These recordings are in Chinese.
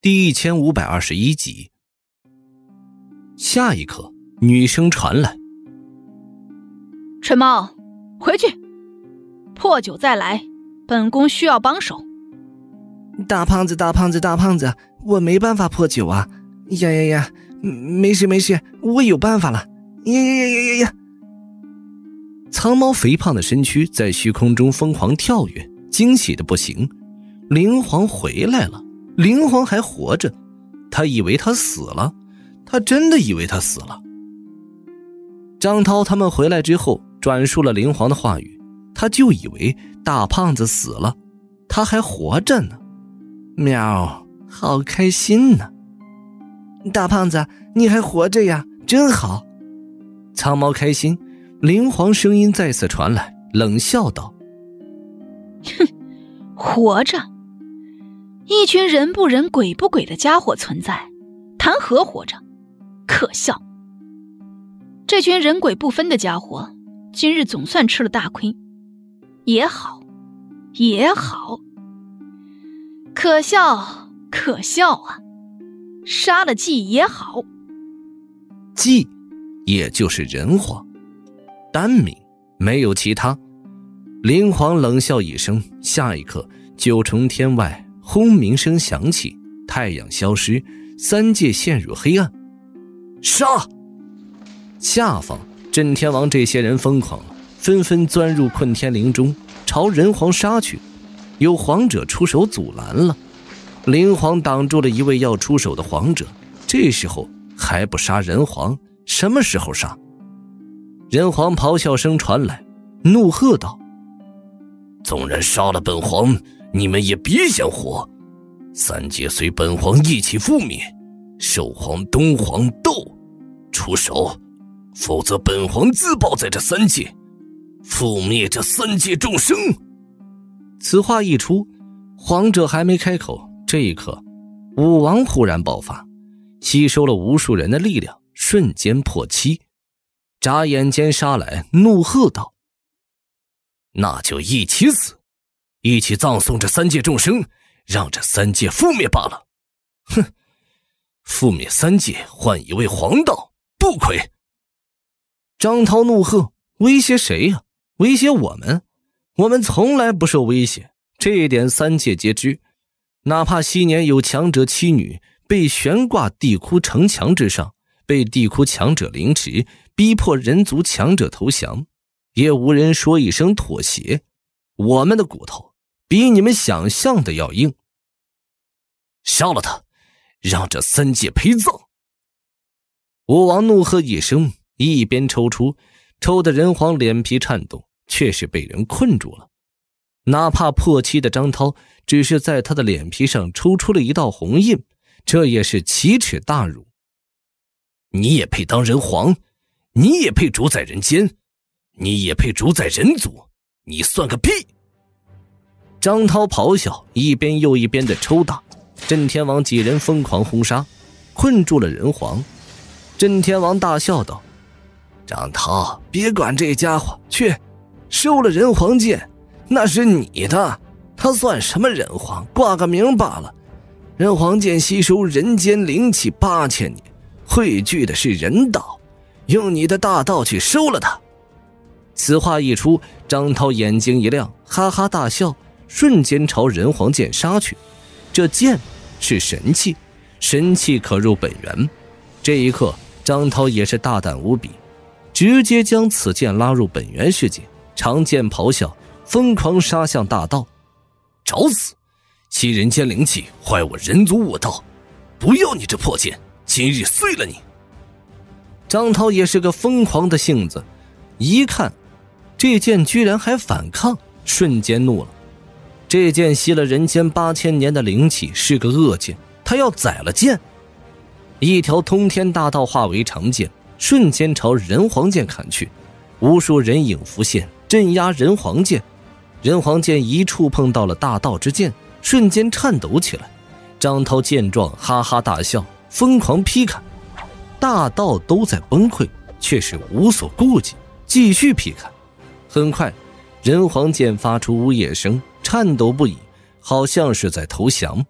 第1521集。下一刻，女声传来： 陈猫，回去，破酒再来，本宫需要帮手。 大胖子，我没办法破酒啊！呀，没事，我有办法了！呀！ 苍猫肥胖的身躯在虚空中疯狂跳跃，惊喜的不行。灵皇回来了，灵皇还活着，他以为他死了，他真的以为他死了。张涛他们回来之后，转述了灵皇的话语，他就以为大胖子死了，他还活着呢。 喵，好开心呢！大胖子，你还活着呀，真好！ 苍猫开心。灵皇声音再次传来，冷笑道： 哼，活着？一群人不人鬼不鬼的家伙存在，谈何活着？可笑！这群人鬼不分的家伙，今日总算吃了大亏。也好，可笑啊！杀了季也好。 季也就是人皇，单名没有其他。灵皇冷笑一声，下一刻九重天外轰鸣声响起，太阳消失，三界陷入黑暗。杀！下方震天王这些人疯狂了，纷纷钻入困天灵中，朝人皇杀去。有皇者出手阻拦了，灵皇挡住了一位要出手的皇者，这时候还不杀人皇，什么时候杀？人皇咆哮声传来，怒喝道：纵然杀了本皇，你们也别想活！三界随本皇一起覆灭，兽皇、东皇斗，出手，否则本皇自爆在这三界，覆灭这三界众生！此话一出，皇者还没开口，这一刻武王忽然爆发，吸收了无数人的力量，瞬间破七，眨眼间杀来，怒喝道：那就一起死，一起葬送这三界众生，让这三界覆灭罢了！哼，覆灭三界换一位皇道，不亏！张涛怒喝：威胁谁呀？威胁我们？我们从来不受威胁，这一点三界皆知。哪怕昔年有强者妻女被悬挂地窟城墙之上，被地窟强者凌迟，逼迫人族强者投降，也无人说一声妥协。我们的骨头比你们想象的要硬。杀了他，让这三界陪葬！武王怒喝一声，一边抽出，抽得人皇脸皮颤动，却是被人困住了。哪怕破七的张涛只是在他的脸皮上抽出了一道红印，这也是奇耻大辱。你也配当人皇？你也配主宰人间？你也配主宰人族？你算个屁！张涛咆哮，一边又一边的抽打。震天王几人疯狂轰杀，困住了人皇。震天王大笑道：张涛，别管这家伙，去收了人皇剑，那是你的，他算什么人皇，挂个名罢了。人皇剑吸收人间灵气8000年，汇聚的是人道，用你的大道去收了他。此话一出，张涛眼睛一亮，哈哈大笑，瞬间朝人皇剑杀去。这剑是神器，神器可入本源。这一刻，张涛也是大胆无比，直接将此剑拉入本源世界，长剑咆哮，疯狂杀向大道。找死！吸人间灵气，坏我人族武道！不要你这破剑，今日碎了你！张涛也是个疯狂的性子，一看这剑居然还反抗，瞬间怒了。这剑吸了人间8000年的灵气，是个恶剑，他要宰了剑。一条通天大道化为长剑，瞬间朝人皇剑砍去。无数人影浮现，镇压人皇剑。人皇剑一触碰到了大道之剑，瞬间颤抖起来。张涛见状哈哈大笑，疯狂劈砍。大道都在崩溃，却是无所顾忌，继续劈砍。很快，人皇剑发出呜咽声，颤抖不已，好像是在投降。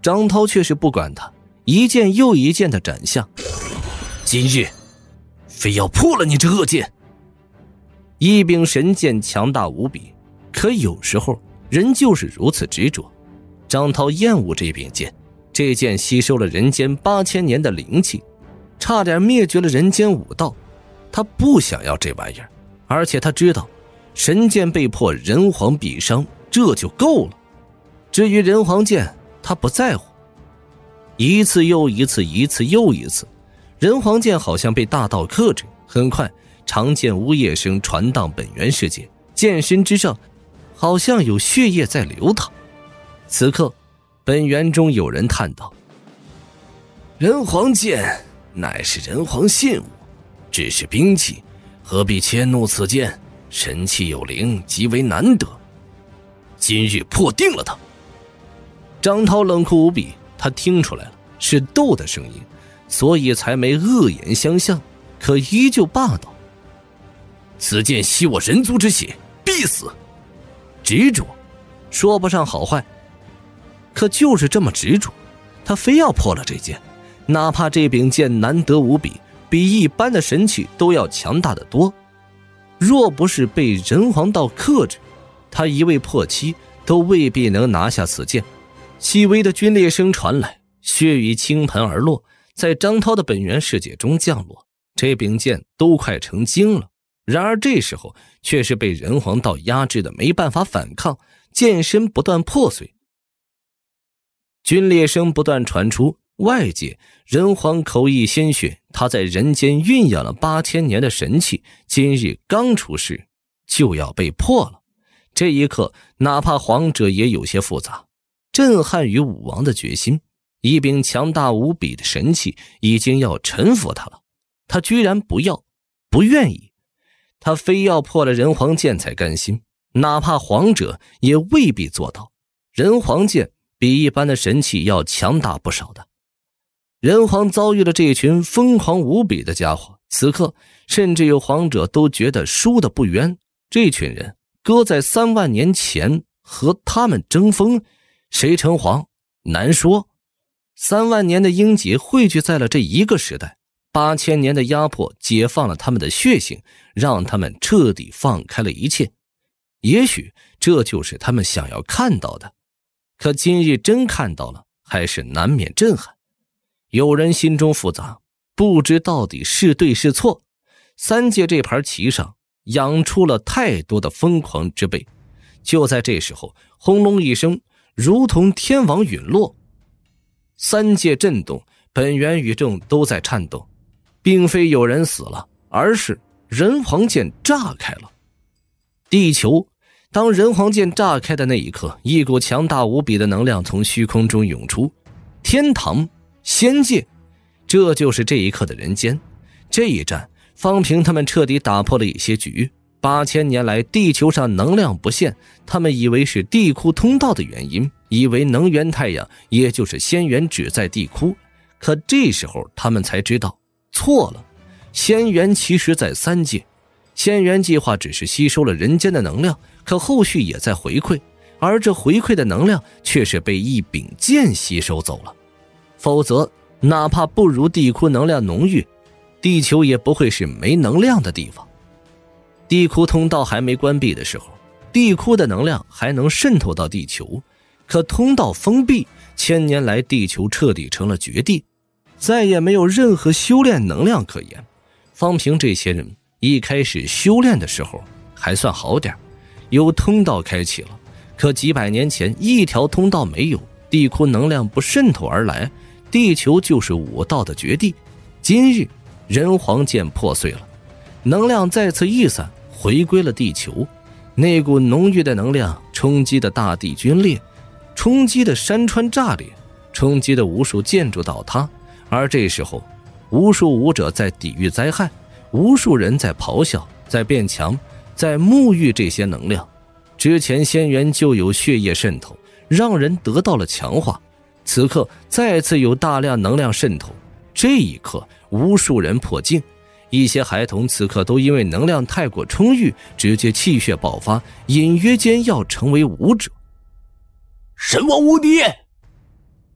张涛却是不管他，一剑又一剑的斩下。今日非要破了你这恶剑。一柄神剑强大无比，可有时候人就是如此执着。张涛厌恶这柄剑，这剑吸收了人间8000年的灵气，差点灭绝了人间武道。他不想要这玩意儿，而且他知道神剑被破，人皇必伤，这就够了。至于人皇剑，他不在乎。一次又一次，一次又一次，人皇剑好像被大道克制。很快，长剑呜咽声传荡本源世界，剑身之上好像有血液在流淌。此刻，本源中有人叹道：人皇剑乃是人皇信物，只是兵器，何必迁怒此剑？神气有灵，极为难得。今日破定了他。张涛冷酷无比，他听出来了，是斗的声音，所以才没恶言相向，可依旧霸道。此剑吸我人族之血，必死。执着，说不上好坏，可就是这么执着，他非要破了这剑，哪怕这柄剑难得无比，比一般的神器都要强大得多。若不是被人皇道克制，他一味破七都未必能拿下此剑。细微的龟裂声传来，血雨倾盆而落，在张涛的本源世界中降落。这柄剑都快成精了，然而这时候却是被人皇道压制的没办法反抗，剑身不断破碎。龟裂声不断传出，外界人皇口溢鲜血，他在人间酝养了8000年的神器，今日刚出世就要被破了。这一刻，哪怕皇者也有些复杂，震撼于武王的决心。一柄强大无比的神器已经要臣服他了，他居然不要，不愿意，他非要破了人皇剑才甘心，哪怕皇者也未必做到。人皇剑比一般的神器要强大不少的。人皇遭遇了这群疯狂无比的家伙，此刻甚至有皇者都觉得输得不冤。这群人搁在3万年前和他们争锋，谁成皇难说。3万年的英杰汇聚在了这一个时代，8000年的压迫解放了他们的血性，让他们彻底放开了一切。也许这就是他们想要看到的，可今日真看到了，还是难免震撼。有人心中复杂，不知到底是对是错。三界这盘棋上养出了太多的疯狂之辈。就在这时候，轰隆一声，如同天网陨落，三界震动，本源宇宙都在颤动。并非有人死了，而是人皇剑炸开了。地球，当人皇剑炸开的那一刻，一股强大无比的能量从虚空中涌出。天堂，仙界，这就是这一刻的人间。这一战，方平他们彻底打破了一些局。8000年来，地球上能量不限，他们以为是地库通道的原因，以为能源太阳，也就是仙源只在地库。可这时候他们才知道，错了，仙源其实在三界。仙源计划只是吸收了人间的能量，可后续也在回馈，而这回馈的能量却是被一柄剑吸收走了。否则，哪怕不如地库能量浓郁，地球也不会是没能量的地方。地库通道还没关闭的时候，地库的能量还能渗透到地球，可通道封闭，1000年来地球彻底成了绝地，再也没有任何修炼能量可言。方平这些人一开始修炼的时候还算好点，有通道开启了，可几百年前一条通道没有，地库能量不渗透而来，地球就是武道的绝地。今日人皇剑破碎了，能量再次溢散，回归了地球。那股浓郁的能量冲击的大地龟裂，冲击的山川炸裂，冲击的无数建筑倒塌。而这时候，无数武者在抵御灾害，无数人在咆哮，在变强，在沐浴这些能量。之前仙源就有血液渗透，让人得到了强化，此刻再次有大量能量渗透。这一刻，无数人破境，一些孩童此刻都因为能量太过充裕，直接气血爆发，隐约间要成为武者。 神王无敌！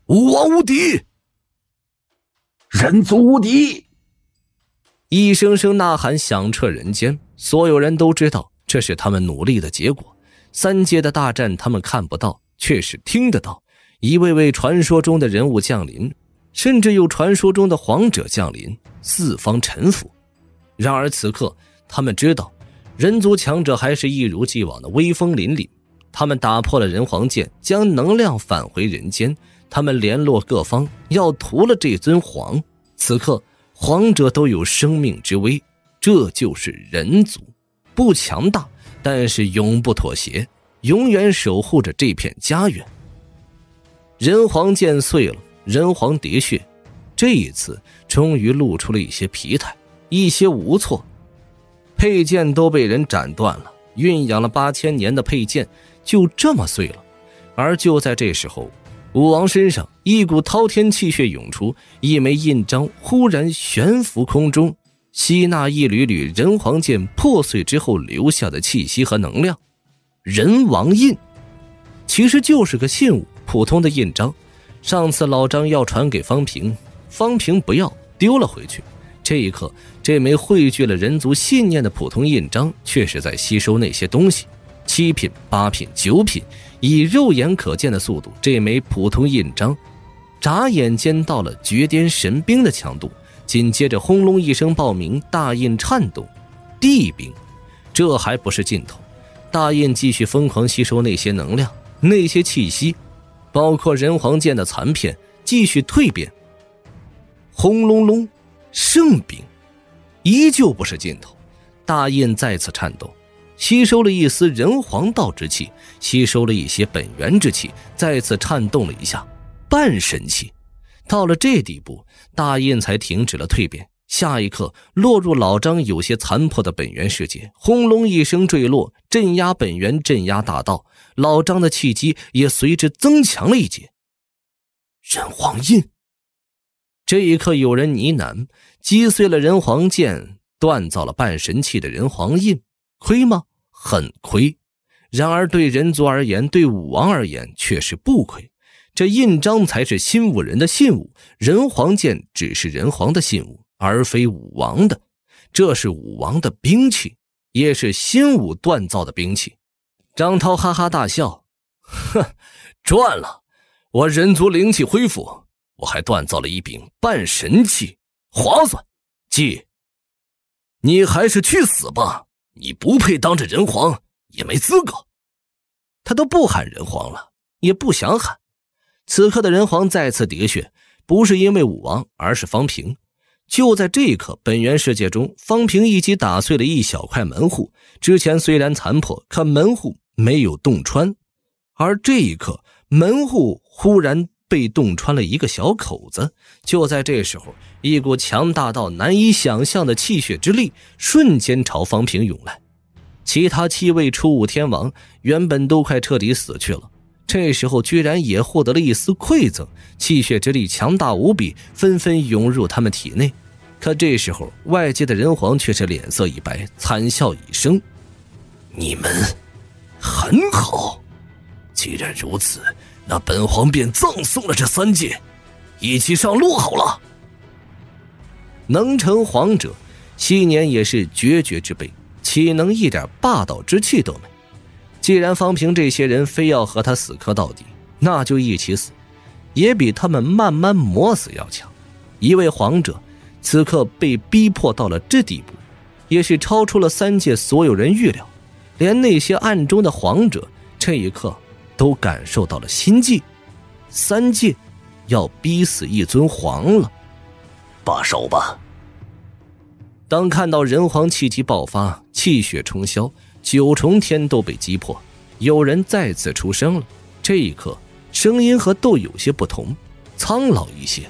武王无敌， 人族无敌！ 一声声呐喊响彻人间，所有人都知道这是他们努力的结果。三界的大战他们看不到，却是听得到，一位位传说中的人物降临，甚至有传说中的皇者降临，四方臣服。然而此刻他们知道，人族强者还是一如既往的威风凛凛。他们打破了人皇剑，将能量返回人间，他们联络各方，要屠了这尊皇。此刻皇者都有生命之危，这就是人族，不强大，但是永不妥协，永远守护着这片家园。人皇剑碎了，人皇喋血，这一次终于露出了一些疲态，一些无措。佩剑都被人斩断了，酝养了8000年的佩剑就这么碎了。而就在这时候，武王身上一股滔天气血涌出，一枚印章忽然悬浮空中，吸纳一缕缕人皇剑破碎之后留下的气息和能量。人王印其实就是个信物，普通的印章。上次老张要传给方平，方平不要，丢了回去。这一刻，这枚汇聚了人族信念的普通印章却是在吸收那些东西。7品、8品、9品，以肉眼可见的速度，这枚普通印章眨眼间到了绝巅神兵的强度。紧接着轰隆一声爆鸣，大印颤动，地兵。这还不是尽头，大印继续疯狂吸收那些能量，那些气息，包括人皇剑的残片，继续蜕变。轰隆隆，圣兵依旧不是尽头，大印再次颤动，吸收了一丝人皇道之气，吸收了一些本源之气，再次颤动了一下，半神气。到了这地步，大印才停止了蜕变。下一刻，落入老张有些残破的本源世界，轰隆一声坠落，镇压本源，镇压大道。老张的气机也随之增强了一截。人皇印。这一刻，有人呢喃，击碎了人皇剑，锻造了半神器的人皇印，亏吗？很亏。然而对人族而言，对武王而言却是不亏。这印章才是新武人的信物，人皇剑只是人皇的信物，而非武王的。这是武王的兵器，也是新武锻造的兵器。张涛哈哈大笑，哼，赚了！我人族灵气恢复，我还锻造了一柄半神器，划算。季，你还是去死吧，你不配当着人皇，也没资格。他都不喊人皇了，也不想喊。此刻的人皇再次喋血，不是因为武王，而是方平。就在这一刻，本源世界中，方平一击打碎了一小块门户。之前虽然残破，可门户没有洞穿，而这一刻，门户忽然被洞穿了一个小口子。就在这时候，一股强大到难以想象的气血之力瞬间朝方平涌来。其他7位初武天王原本都快彻底死去了，这时候居然也获得了一丝馈赠，气血之力强大无比，纷纷涌入他们体内。可这时候外界的人皇却是脸色一白，惨笑一声：你们很好，既然如此，那本皇便葬送了这3界，一起上路好了。能成皇者，昔年也是绝绝之辈，岂能一点霸道之气都没？既然方平这些人非要和他死磕到底，那就一起死，也比他们慢慢磨死要强。一位皇者此刻被逼迫到了这地步，也是超出了3界所有人预料，连那些暗中的皇者这一刻都感受到了心悸。3界要逼死一尊皇了， 罢手吧。 当看到人皇气机爆发，气血冲霄，9重天都被击破，有人再次出声了。这一刻声音和斗有些不同，苍老一些。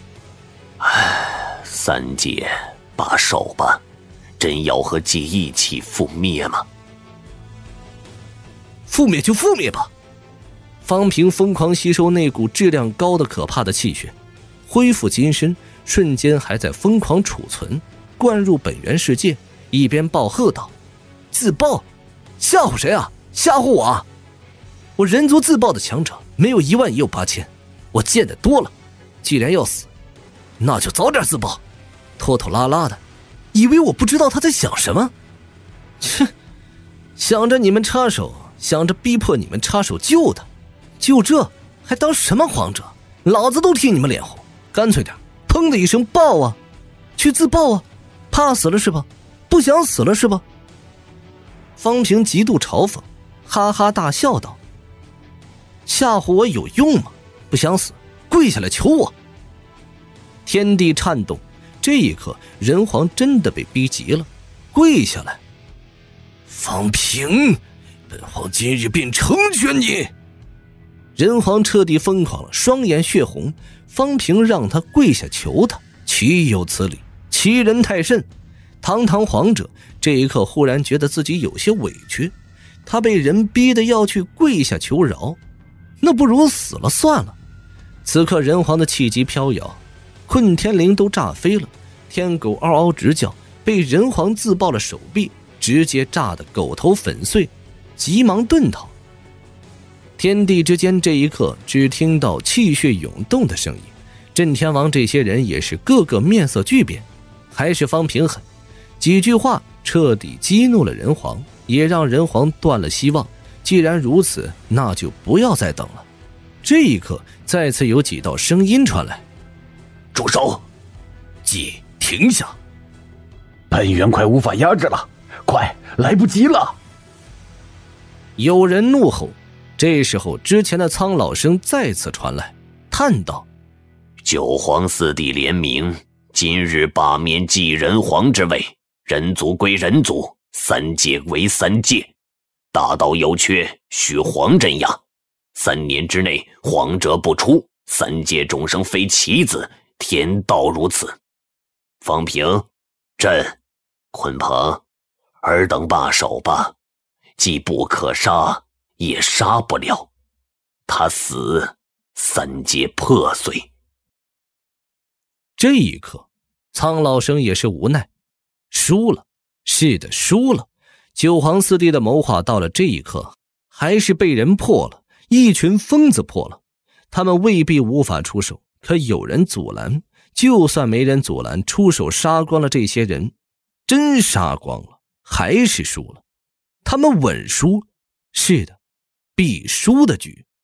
3界罢手吧，真要和季一起覆灭吗？ 覆灭就覆灭吧。方平疯狂吸收那股质量高的可怕的气血，恢复金身，瞬间还在疯狂储存，灌入本源世界，一边暴喝道：自爆？吓唬谁啊？吓唬我啊？我人族自爆的强者没有1万也有8000， 我见得多了，既然要死，那就早点自爆，拖拖拉拉的，以为我不知道他在想什么？切，想着你们插手，想着逼迫你们插手救他，就这还当什么皇者？老子都替你们脸红，干脆点，砰的一声爆啊，去自爆啊，怕死了是吧？不想死了是吧？方平极度嘲讽，哈哈大笑道：吓唬我有用吗？不想死，跪下来求我。天地颤动，这一刻人皇真的被逼急了，跪下来。方平，本皇今日便成全你。人皇彻底疯狂了，双眼血红。方平让他跪下求他，岂有此理，欺人太甚。堂堂皇者这一刻忽然觉得自己有些委屈，他被人逼得要去跪下求饶，那不如死了算了。此刻人皇的气急飘摇，困天铃都炸飞了，天狗嗷嗷直叫，被人皇自爆了手臂，直接炸得狗头粉碎，急忙遁逃。天地之间这一刻只听到气血涌动的声音，震天王这些人也是个个面色巨变。还是方平狠，几句话彻底激怒了人皇，也让人皇断了希望。既然如此，那就不要再等了。这一刻再次有几道声音传来： 住手！ 既停下！ 本元快无法压制了，快，来不及了！ 有人怒吼。这时候之前的苍老声再次传来，叹道： 九皇四帝联名，今日罢免继人皇之位，人族归人族，三界为三界，大道有缺，需皇镇压。3年之内，皇者不出，三界众生非棋子，天道如此。方平、朕、鲲鹏，尔等罢手吧，既不可杀，也杀不了，他死，三界破碎。 这一刻苍老生也是无奈，输了，是的，输了。九皇四帝的谋划到了这一刻还是被人破了，一群疯子破了。他们未必无法出手，可有人阻拦，就算没人阻拦，出手杀光了这些人，真杀光了，还是输了。他们稳输，是的，必输的局。